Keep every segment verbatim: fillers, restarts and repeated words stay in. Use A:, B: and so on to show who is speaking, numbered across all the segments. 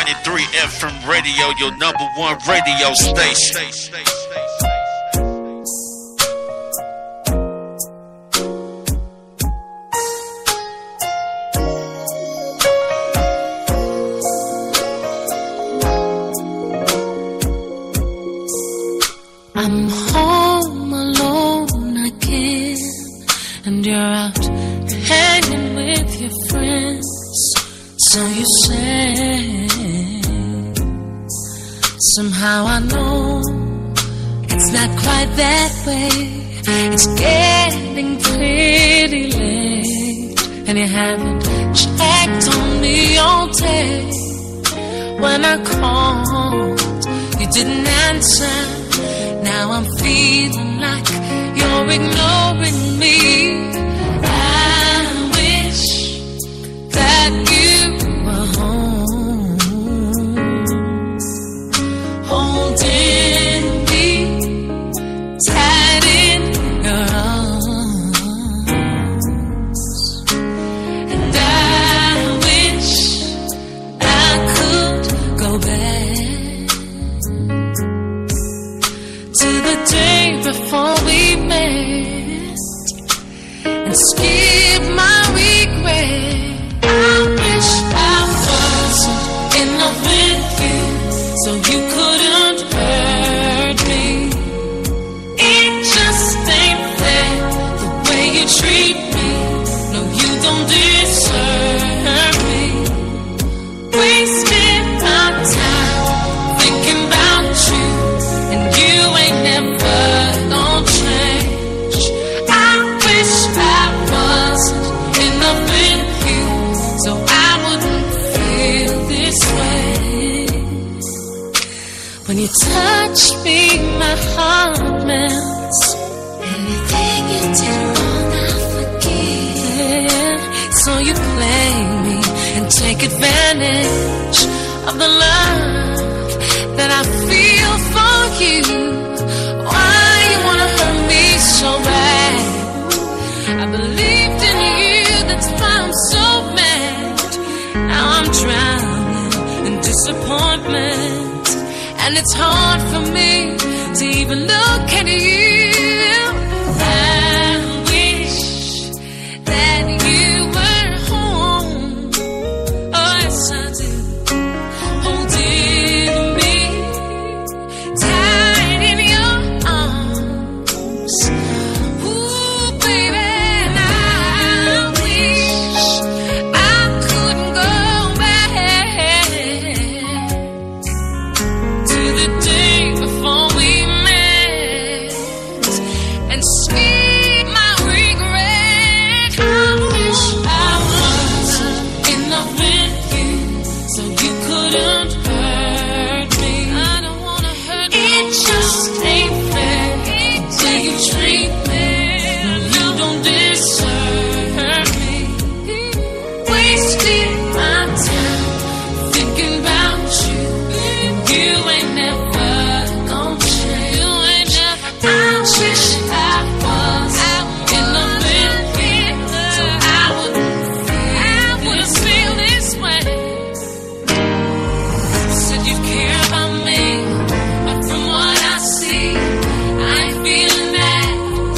A: ninety-three F M radio, your number one radio station.
B: I'm home alone again, and you're out hanging with your friends. So you say, somehow I know it's not quite that way. It's getting pretty late, and you haven't checked on me all day. When I called, you didn't answer. Now I'm feeling like you're ignoring me. I wish that you were home, holding me tight in your arms. And I wish I could go back to the day before we met and skip my regret. I wish I wasn't in love with you, so you couldn't hurt me. It just ain't fair the way you treat me. No, you don't deserve me. Wasting my time thinking about you, and you ain't never gonna change. I wish I wasn't in love with you, so I wouldn't feel this way. When you touch me, my heart melts. Anything you did wrong, I forgive. So you play me and take advantage of the love that I feel for you. Why you wanna hurt me so bad? I believed in you, that's why I'm so mad. Now I'm drowning in disappointment, and it's hard for me to even look at you. I wish that you were home. Oh yes I do. Holding me tight in your arms. Ooh, baby, and I wish I couldn't go back to the day before we met and skip my regret. I wish I wasn't in love with you, so you couldn't hurt me. I don't wanna hurt you. It just ain't fair the way you treat me. No, you don't deserve me. Wasting my time thinking about you, and you ain't never gonna change. You ain't never gonna change. I wish I was in love with you, so I wouldn't feel, I wouldn't feel this way. Said you care about me, but from what I see, I ain't feeling that.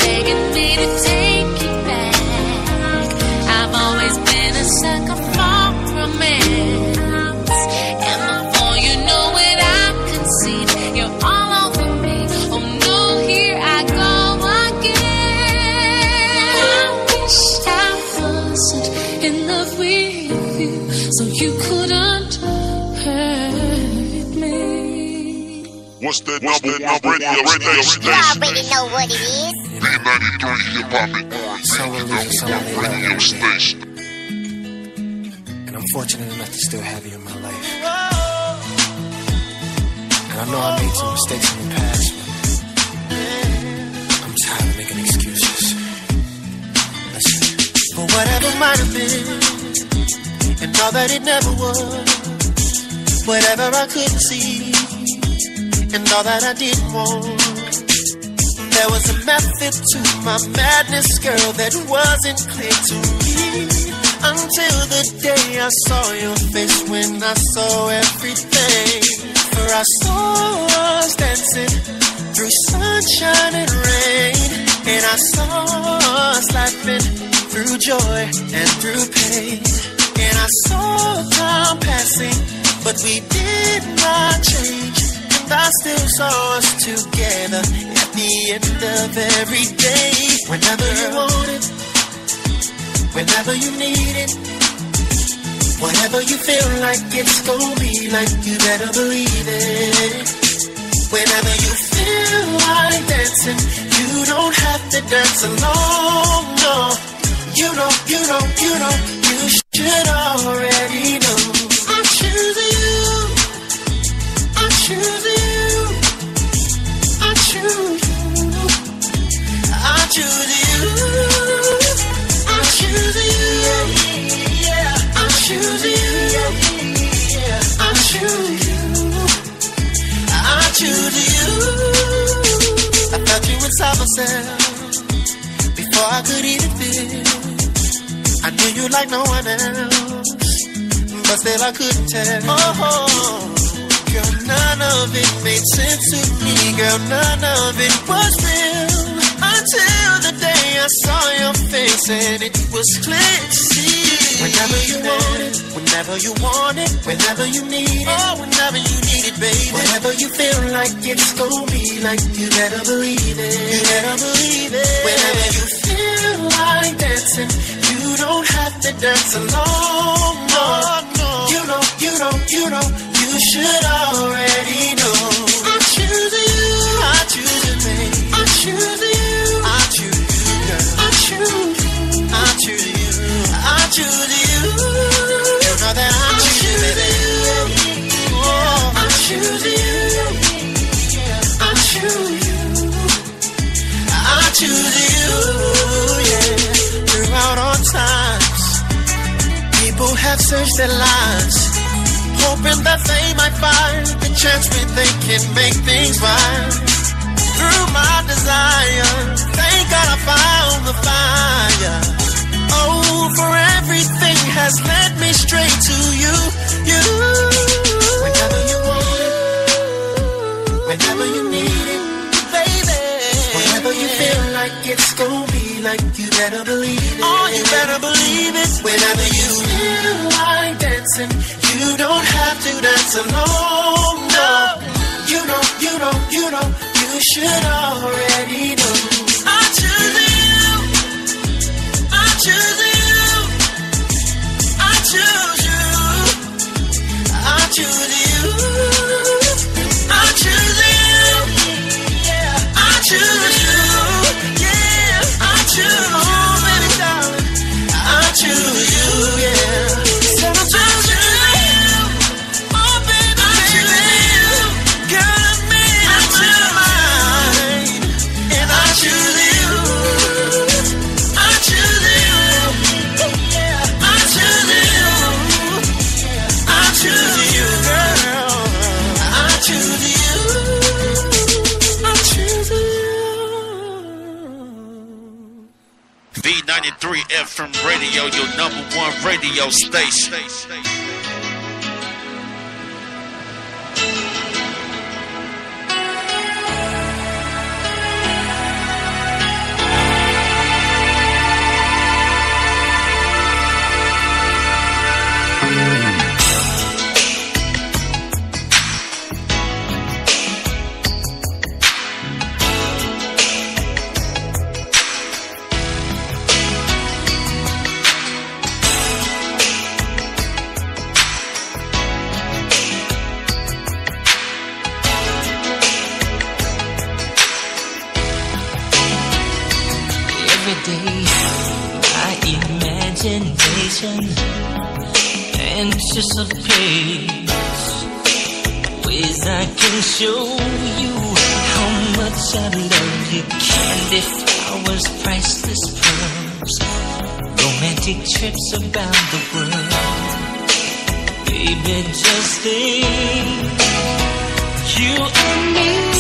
B: begging me to take you back. I've always been a sucker for romance, and before you know it, I'm conceived. You're all over me. Oh no, here I go again. I wish I wasn't in love with you, so you couldn't hurt me.
C: What's that What's number that one radio, radio station?
D: You already know what it is.
C: B ninety-three Hip Hop and R and B, number one radio station.
E: And I'm fortunate enough to still have you in my life. And I know I made some mistakes in the past, but I'm tired of making excuses. Listen. For whatever might have been, and all that it never was, whatever I couldn't see, and all that I didn't want. There was a method to my madness, girl, that wasn't clear to me until the day I saw your face, when I saw everything. For I saw us dancing through sunshine and rain, and I saw us laughing through joy and through pain. And I saw time passing, but we did not change. I still saw us together at the end of every day. Whenever you want it, whenever you need it, whatever you feel like it's gonna be like, you better believe it. Whenever you feel like dancing, you don't have to dance alone, no. You know, you know, you know, you should already know. I'm choosing you, I'm choosing you. I choose you. I choose you. I choose you. I choose you. I choose you. I felt you inside myself before I could even feel. I knew you like no one else, but still I couldn't tell. Oh. Girl, none of it made sense to me. Girl, none of it was real until the day I saw your face and it was clear to see. Whenever you want it, whenever you want it, whenever you need it, oh, whenever you need it, baby. Whenever you feel like it's gonna be like, you better believe it. You better believe it. Whenever you feel like dancing, you don't have to dance alone. No, no. You know, you know, you know. You should already know. I choose you. I choose you, babe. I choose you. I choose you, girl. I choose you. I choose you. I choose you. You know that I choose you, baby. Oh, I choose you. I choose you. I choose you. Yeah. Throughout all times, people have searched their lives, hoping that they might find the chance where they can make things right. Through my desire, thank God I found the fire. Oh, for everything has led me straight to you, you. Whenever you want it, whenever you need it, baby. Whenever you feel like it's gonna be like, you better believe it. Oh, you better believe it. Whenever you feel like dancing, you don't have to dance alone, no. You know, you know, you know, you should already know. I choose you. I choose you. I choose you. I choose you. I choose you. I choose you. Yeah, I choose you, baby darling. I choose you, yeah. Said I choose you.
A: V ninety-three F M Radio, your number one radio station.
D: every day. My imagination anticipates ways I can show you how much I love you. Candy flowers, priceless pearls, romantic trips around the world. Baby, just think, you and me.